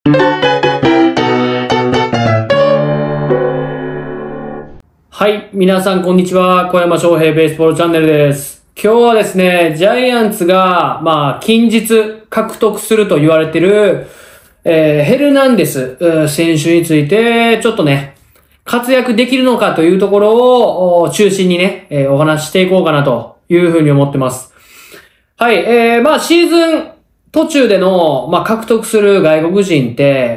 はい。皆さん、こんにちは。小山翔平ベースボールチャンネルです。今日はですね、ジャイアンツが、近日獲得すると言われている、ヘルナンデス選手について、ちょっとね、活躍できるのかというところを中心にね、お話ししていこうかなというふうに思ってます。はい。シーズン途中での、獲得する外国人って、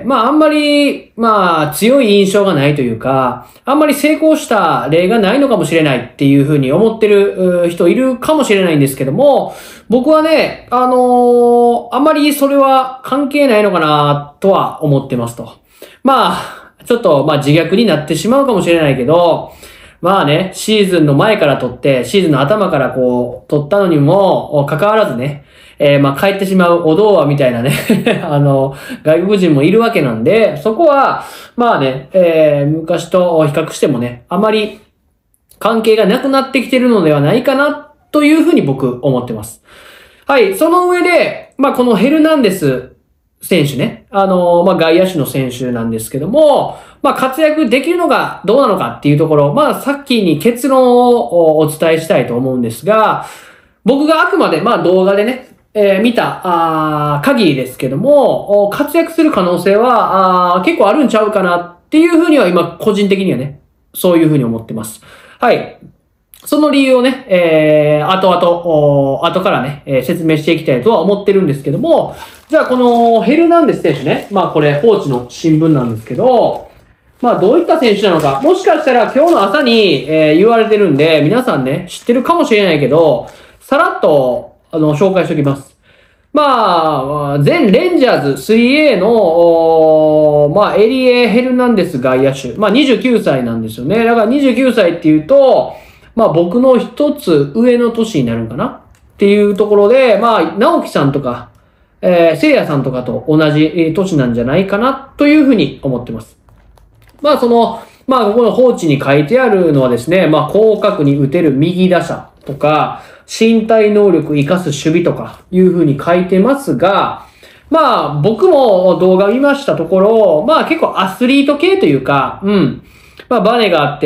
あんまり、強い印象がないというか、あんまり成功した例がないのかもしれないっていうふうに思ってる人いるかもしれないんですけども、僕はね、あんまりそれは関係ないのかなとは思ってますと。ちょっと、自虐になってしまうかもしれないけど、シーズンの前から取って、シーズンの頭から取ったのにも、関わらずね、帰ってしまうお童話みたいなね外国人もいるわけなんで、そこは、昔と比較してもね、あまり関係がなくなってきてるのではないかな、というふうに僕思ってます。はい、その上で、このヘルナンデス選手ね、外野手の選手なんですけども、活躍できるのがどうなのかっていうところ、さっきに結論をお伝えしたいと思うんですが、僕があくまで、動画でね、見た、限りですけども、活躍する可能性は、結構あるんちゃうかなっていうふうには今、個人的にはね、そういうふうに思ってます。はい。その理由をね、後からね、説明していきたいとは思ってるんですけども、じゃあこのヘルナンデス選手ね、これ、報知の新聞なんですけど、どういった選手なのか、もしかしたら今日の朝に、言われてるんで、皆さんね、知ってるかもしれないけど、さらっと、紹介しておきます。前レンジャーズ 3A の、エリエ・ヘルナンデス外野手。29歳なんですよね。だから29歳っていうと、僕の一つ上の年になるのかなっていうところで、直樹さんとか、聖夜さんとかと同じ年なんじゃないかなというふうに思ってます。ここの放置に書いてあるのはですね、広角に打てる右打者とか、身体能力活かす守備とかいう風に書いてますが、僕も動画見ましたところ、結構アスリート系というか、バネがあって、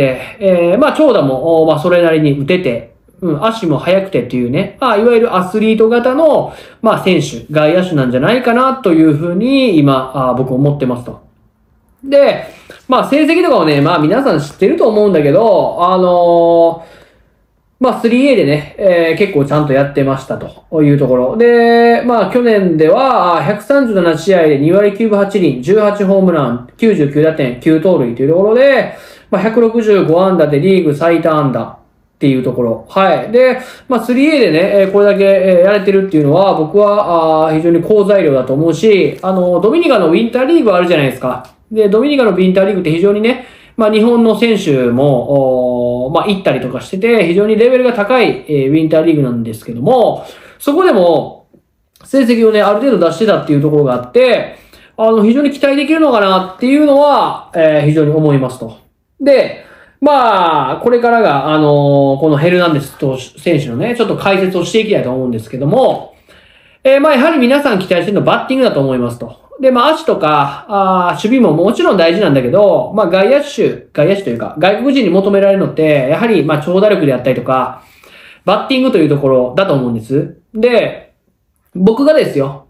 長打も、それなりに打てて、足も速くてっていうね、いわゆるアスリート型の、選手、外野手なんじゃないかなという風に今、僕思ってますと。で、成績とかはね、皆さん知ってると思うんだけど、3A でね、結構ちゃんとやってましたというところ。で、去年では、137試合で2割9分8厘、18ホームラン、99打点、9盗塁というところで、165安打でリーグ最多安打っていうところ。はい。で、3A でね、これだけやれてるっていうのは、僕は、非常に好材料だと思うし、ドミニカのウィンターリーグあるじゃないですか。で、ドミニカのウィンターリーグって非常にね、日本の選手も、行ったりとかしてて、非常にレベルが高い、ウィンターリーグなんですけども、そこでも、成績をね、ある程度出してたっていうところがあって、非常に期待できるのかなっていうのは、非常に思いますと。で、これからが、このヘルナンデス選手のね、ちょっと解説をしていきたいと思うんですけども、やはり皆さん期待してるのはバッティングだと思いますと。で、足とか、守備ももちろん大事なんだけど、外野手というか、外国人に求められるのって、やはり、長打力であったりとか、バッティングというところだと思うんです。で、僕が、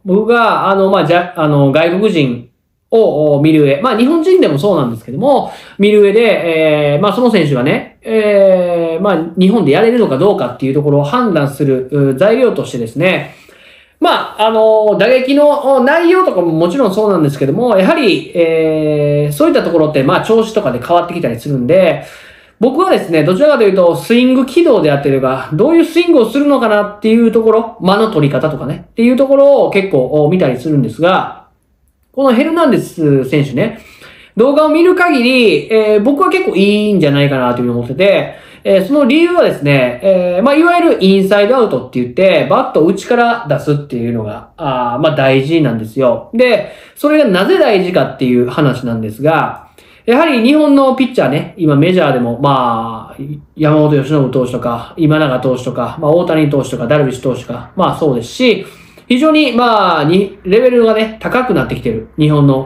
外国人を見る上、日本人でもそうなんですけども、見る上で、その選手がね、日本でやれるのかどうかっていうところを判断する材料としてですね、打撃の内容とかももちろんそうなんですけども、やはり、そういったところって、調子とかで変わってきたりするんで、僕はですね、どちらかというと、スイング軌道であってるが、どういうスイングをするのかなっていうところ、間の取り方とかね、っていうところを結構見たりするんですが、このヘルナンデス選手ね、動画を見る限り、僕は結構いいんじゃないかなというふうに思ってて、その理由はですね、いわゆるインサイドアウトって言って、バットを内から出すっていうのが、大事なんですよ。で、それがなぜ大事かっていう話なんですが、やはり日本のピッチャーね、今メジャーでも、山本由伸投手とか、今永投手とか、大谷投手とか、ダルビッシュ投手とか、そうですし、非常に、レベルがね、高くなってきてる。日本の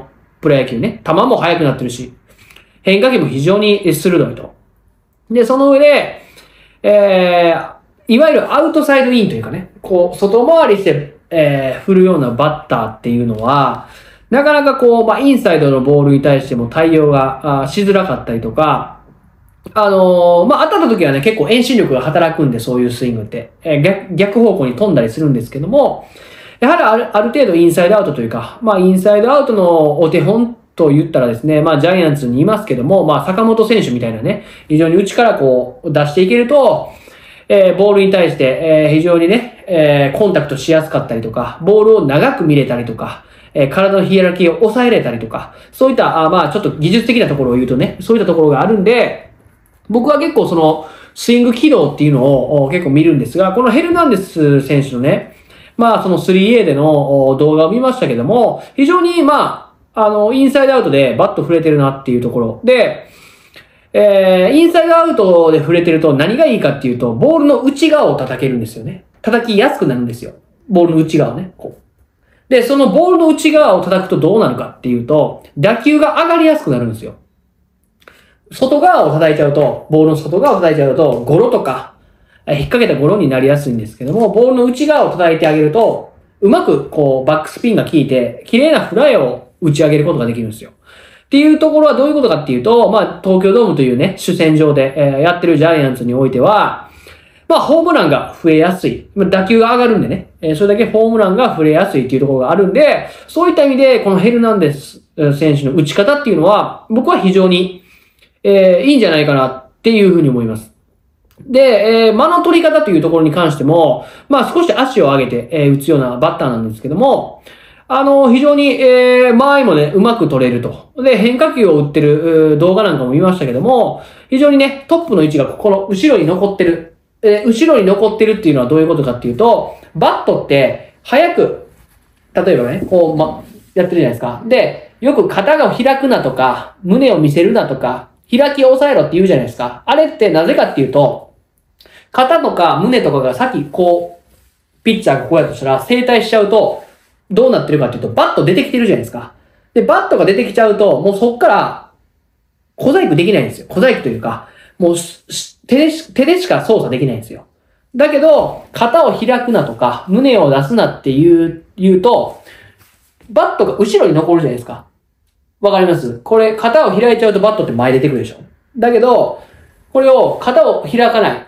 プロ野球ね。球も速くなってるし、変化球も非常に鋭いと。で、その上で、いわゆるアウトサイドインというかね、こう、外回りして、振るようなバッターっていうのは、なかなかこう、インサイドのボールに対しても対応がしづらかったりとか、当たった時はね、結構遠心力が働くんで、そういうスイングって、逆方向に飛んだりするんですけども、やはりある程度インサイドアウトというか、インサイドアウトのお手本と言ったらですね、ジャイアンツにいますけども、坂本選手みたいなね、非常に内からこう出していけると、ボールに対して、非常にね、コンタクトしやすかったりとか、ボールを長く見れたりとか、体のヒエラルキーを抑えれたりとか、そういった、ちょっと技術的なところを言うとね、そういったところがあるんで、僕は結構その、スイング軌道っていうのを結構見るんですが、このヘルナンデス選手のね、その 3A での動画を見ましたけども、非常にインサイドアウトでバット触れてるなっていうところで、インサイドアウトで触れてると何がいいかっていうと、ボールの内側を叩けるんですよね。叩きやすくなるんですよ。ボールの内側をね、こう。で、そのボールの内側を叩くとどうなるかっていうと、打球が上がりやすくなるんですよ。外側を叩いちゃうと、ボールの外側を叩いちゃうと、ゴロとか、引っ掛けたゴロになりやすいんですけども、ボールの内側を叩いてあげると、うまくこう、バックスピンが効いて、綺麗なフライを打ち上げることができるんですよ。っていうところはどういうことかっていうと、東京ドームというね、主戦場で、やってるジャイアンツにおいては、ホームランが増えやすい。打球が上がるんでね、それだけホームランが増えやすいっていうところがあるんで、そういった意味で、このヘルナンデス選手の打ち方っていうのは、僕は非常にいいんじゃないかなっていうふうに思います。で、間の取り方というところに関しても、少し足を上げて、打つようなバッターなんですけども、非常に、間合いもね、うまく取れると。で、変化球を打ってる動画なんかも見ましたけども、非常にね、トップの位置がこの後ろに残ってる。後ろに残ってるっていうのはどういうことかっていうと、バットって早く、例えばね、こう、やってるじゃないですか。で、よく肩が開くなとか、胸を見せるなとか、開きを抑えろって言うじゃないですか。あれってなぜかっていうと、肩とか胸とかが先こう、ピッチャーがこうやとしたら正対しちゃうと、どうなってるかっていうと、バット出てきてるじゃないですか。で、バットが出てきちゃうと、もうそっから、小細工できないんですよ。小細工というか、もう手でしか操作できないんですよ。だけど、肩を開くなとか、胸を出すなって言うと、バットが後ろに残るじゃないですか。わかります？これ、肩を開いちゃうとバットって前出てくるでしょ。だけど、これを肩を開かない。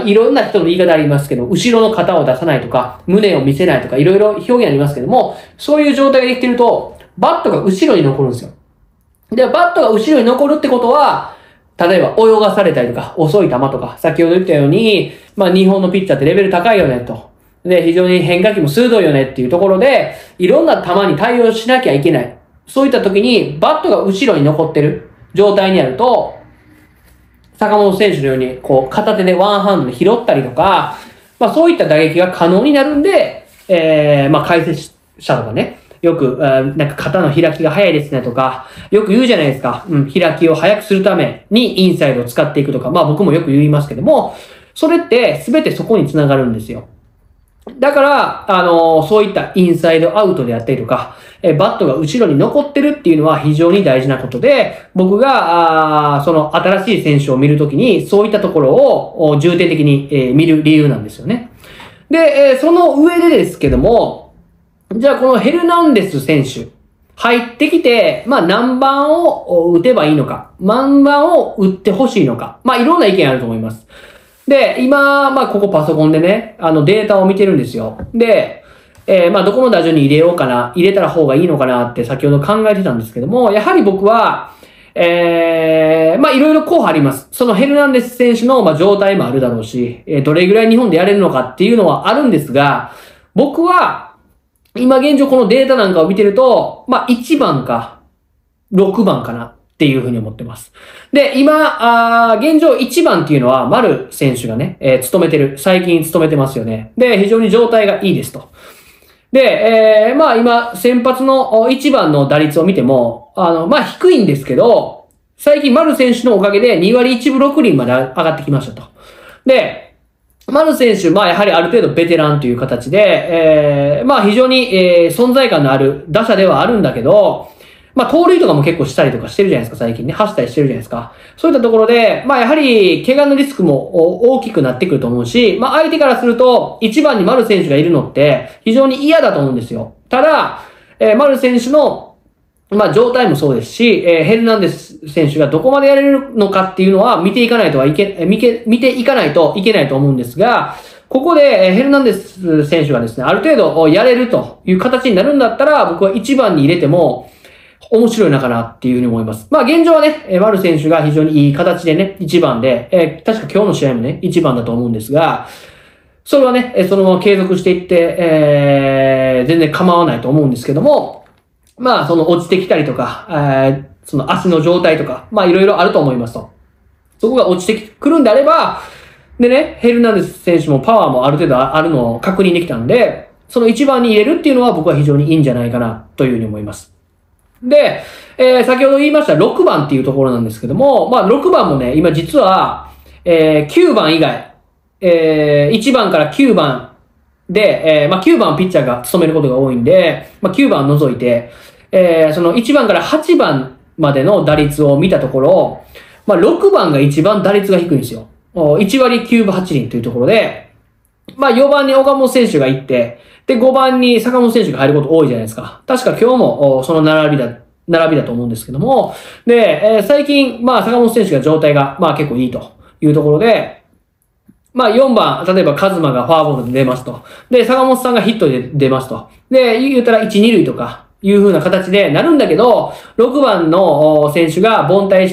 いろんな人の言い方ありますけど、後ろの肩を出さないとか、胸を見せないとか、いろいろ表現ありますけども、そういう状態ができてると、バットが後ろに残るんですよ。で、バットが後ろに残るってことは、例えば泳がされたりとか、遅い球とか、先ほど言ったように、日本のピッチャーってレベル高いよね、と。で、非常に変化球も鋭いよねっていうところで、いろんな球に対応しなきゃいけない。そういった時に、バットが後ろに残ってる状態にあると、坂本選手のように、こう、片手でワンハンドで拾ったりとか、そういった打撃が可能になるんで、解説者とかね、よく、なんか肩の開きが早いですねとか、よく言うじゃないですか。開きを早くするためにインサイドを使っていくとか、僕もよく言いますけども、それって全てそこに繋がるんですよ。だから、そういったインサイドアウトであったりとか、バットが後ろに残ってるっていうのは非常に大事なことで、僕が、その新しい選手を見るときに、そういったところを重点的に見る理由なんですよね。で、その上でですけども、じゃあこのヘルナンデス選手、入ってきて、何番を打てばいいのか、何番を打ってほしいのか、いろんな意見あると思います。で、今、ここパソコンでね、データを見てるんですよ。で、どこの打順に入れようかな、入れたら方がいいのかなって先ほど考えてたんですけども、やはり僕は、いろいろ候補あります。そのヘルナンデス選手の、状態もあるだろうし、どれぐらい日本でやれるのかっていうのはあるんですが、僕は、今現状このデータなんかを見てると、1番か、6番かなっていうふうに思ってます。で、今、現状1番っていうのは、丸選手がね、務めてる、最近務めてますよね。で、非常に状態がいいですと。で、今、先発の1番の打率を見ても、低いんですけど、最近丸選手のおかげで2割1分6厘まで上がってきましたと。で、丸選手、やはりある程度ベテランという形で、非常に、存在感のある打者ではあるんだけど、 まあ、盗塁とかも結構したりとかしてるじゃないですか、最近ね。走ったりしてるじゃないですか。そういったところで、まあ、やはり、怪我のリスクも大きくなってくると思うし、まあ、相手からすると、1番に丸選手がいるのって、非常に嫌だと思うんですよ。ただ、丸選手の、まあ、状態もそうですし、ヘルナンデス選手がどこまでやれるのかっていうのは見ていかないといけないと思うんですが、ここで、ヘルナンデス選手がですね、ある程度やれるという形になるんだったら、僕は1番に入れても、面白いのかなっていうふうに思います。まあ現状はね、丸選手が非常にいい形でね、1番で、確か今日の試合もね、1番だと思うんですが、それはね、そのまま継続していって、全然構わないと思うんですけども、まあその落ちてきたりとか、その足の状態とか、まあいろいろあると思いますと。そこが落ちてくるんであれば、でね、ヘルナンデス選手もパワーもある程度あるのを確認できたんで、その1番に入れるっていうのは僕は非常にいいんじゃないかなというふうに思います。で、先ほど言いました6番っていうところなんですけども、まあ6番もね、今実は、9番以外、1番から9番で、まあ9番ピッチャーが務めることが多いんで、まあ9番を除いて、その1番から8番までの打率を見たところ、まあ6番が一番打率が低いんですよ。1割9分8厘というところで、まあ4番に岡本選手が行って、で、5番に坂本選手が入ること多いじゃないですか。確か今日もその並びだと思うんですけども。で、最近、まあ坂本選手が状態が、まあ結構いいというところで、まあ4番、例えばカズマがフォアボールで出ますと。で、坂本さんがヒットで出ますと。で、言うたら1、2塁とか、いう風な形でなるんだけど、6番の選手が凡退して、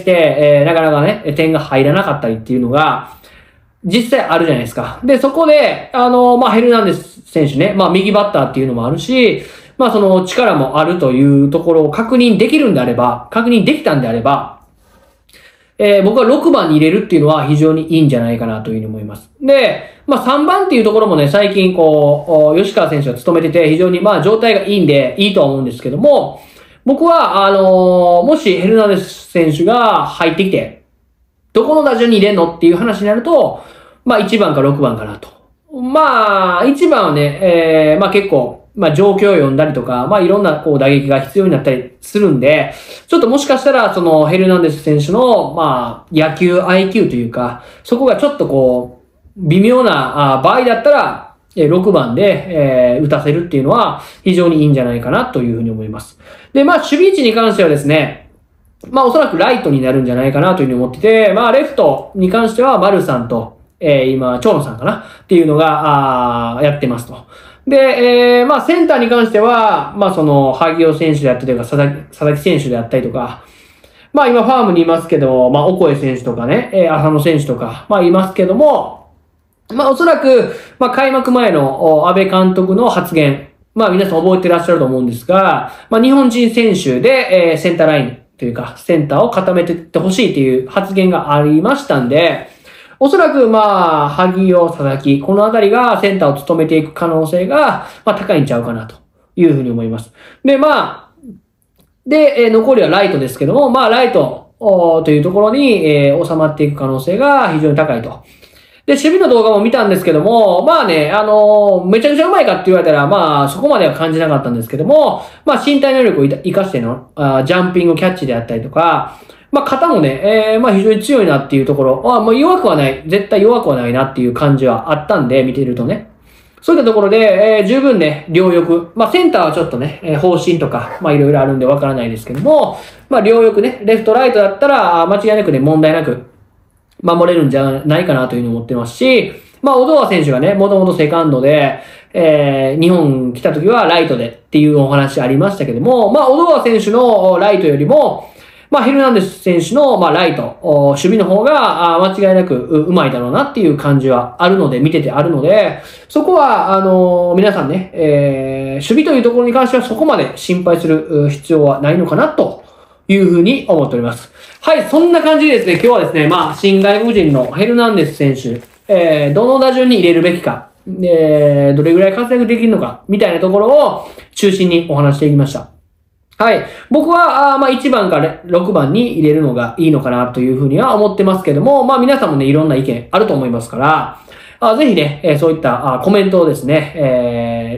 なかなかね、点が入らなかったりっていうのが、実際あるじゃないですか。で、そこで、まあ、ヘルナンデス選手ね、まあ、右バッターっていうのもあるし、まあ、その力もあるというところを確認できたんであれば、僕は6番に入れるっていうのは非常にいいんじゃないかなというふうに思います。で、まあ、3番っていうところもね、最近吉川選手が務めてて、非常にまあ、状態がいいんで、いいとは思うんですけども、僕は、もしヘルナンデス選手が入ってきて、どこの打順に入れんのっていう話になると、まあ1番か6番かなと。まあ、1番はね、まあ結構、まあ状況を読んだりとか、まあいろんな打撃が必要になったりするんで、ちょっともしかしたらそのヘルナンデス選手の、まあ野球 IQ というか、そこがちょっと微妙な場合だったら、6番で、打たせるっていうのは非常にいいんじゃないかなというふうに思います。で、まあ守備位置に関してはですね、まあおそらくライトになるんじゃないかなというふうに思ってて、まあレフトに関しては丸さんと、今、長野さんかなっていうのが、やってますと。で、まあセンターに関しては、まあその、萩尾選手であったりとか、佐々木選手であったりとか、まあ今ファームにいますけど、まあオコエ選手とかね、浅野選手とか、まあいますけども、まあおそらく、まあ開幕前の安倍監督の発言、まあ皆さん覚えてらっしゃると思うんですが、まあ日本人選手で、センターライン、というか、センターを固めていってほしいという発言がありましたんで、おそらく、まあ、萩尾、佐々木、このあたりがセンターを務めていく可能性が、まあ、高いんちゃうかなというふうに思います。で、まあ、で、残りはライトですけども、まあ、ライトというところに、収まっていく可能性が非常に高いと。で、守備の動画も見たんですけども、まあね、めちゃくちゃうまいかって言われたら、まあ、そこまでは感じなかったんですけども、まあ、身体能力を活かしての、ジャンピングキャッチであったりとか、まあ、肩もね、まあ、非常に強いなっていうところ、もう弱くはない、絶対弱くはないなっていう感じはあったんで、見てるとね。そういったところで、十分ね、両翼。まあ、センターはちょっとね、方針とか、まあ、いろいろあるんでわからないですけども、まあ、両翼ね、レフト、ライトだったら、間違いなくね、問題なく、守れるんじゃないかなというふうに思ってますし、まあ、小川選手がね、もともとセカンドで、日本来た時はライトでっていうお話ありましたけども、まあ、小川選手のライトよりも、まあ、ヘルナンデス選手の、まあ、ライト、守備の方が、間違いなくうまいだろうなっていう感じはあるので、見ててあるので、そこは、皆さんね、守備というところに関してはそこまで心配する必要はないのかなというふうに思っております。はい、そんな感じでですね、今日はですね、まあ、新外国人のヘルナンデス選手、どの打順に入れるべきか、どれぐらい活躍できるのか、みたいなところを中心にお話していきました。はい。僕は、まあ、1番から6番に入れるのがいいのかなというふうには思ってますけども、まあ、皆さんもね、いろんな意見あると思いますから、ぜひね、そういったコメントをですね、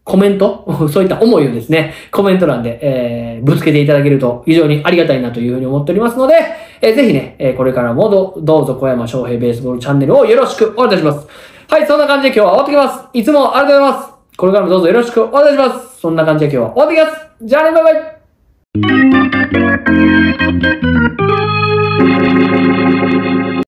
コメントそういった思いをですね、コメント欄で、ぶつけていただけると非常にありがたいなというふうに思っておりますので、ぜひね、これからもどうぞ小山翔平ベースボールチャンネルをよろしくお願いいたします。はい、そんな感じで今日は終わってきます。いつもありがとうございます。これからもどうぞよろしくお願いします。そんな感じで今日は終わってきます。じゃあね、バイバイ。